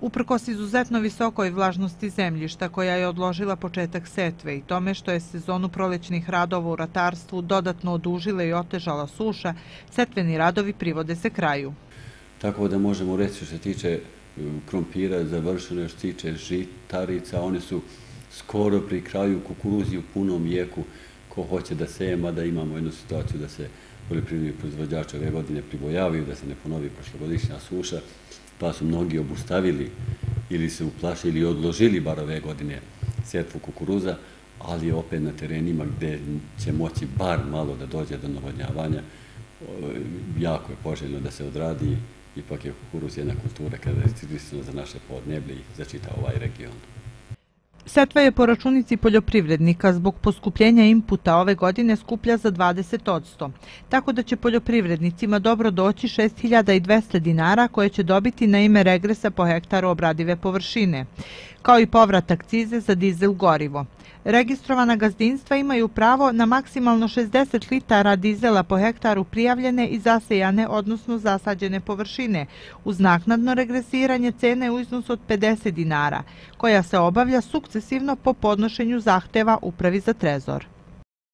Uprkos izuzetno visokoj vlažnosti zemljišta koja je odložila početak setve i tome što je sezonu prolećnih radova u ratarstvu dodatno odužila i otežala suša, setveni radovi privode se kraju. Tako da možemo reći što se tiče krompira završeno, što se tiče žitarica, one su skoro pri kraju, kukuruzi u punom jeku. Ko hoće da seje, mada imamo jednu situaciju da se poljoprivredni proizvođači ove godine pribojavaju da se ne ponovi prošlogodišnja suša, pa su mnogi obustavili ili se uplašili ili odložili bar ove godine setvu kukuruza, ali opet na terenima gde će moći bar malo da dođe do navodnjavanja, jako je poželjno da se odradi. Ipak je kukuruz jedna kultura kada je civilisana za naše podneblje i za čitav ovaj region. Setva je po računici poljoprivrednika zbog poskupljenja inputa ove godine skuplja za 20%, tako da će poljoprivrednicima dobro doći 6.200 dinara koje će dobiti na ime regresa po hektaru obradive površine, kao i povrat akcize za dizel gorivo. Registrovana gazdinstva imaju pravo na maksimalno 60 litara dizela po hektaru prijavljene i zasejane, odnosno zasađene površine, uz naknadno regresiranje cene u iznosu od 50 dinara, koja se obavlja sukcesivno po podnošenju zahteva Upravi za trezor.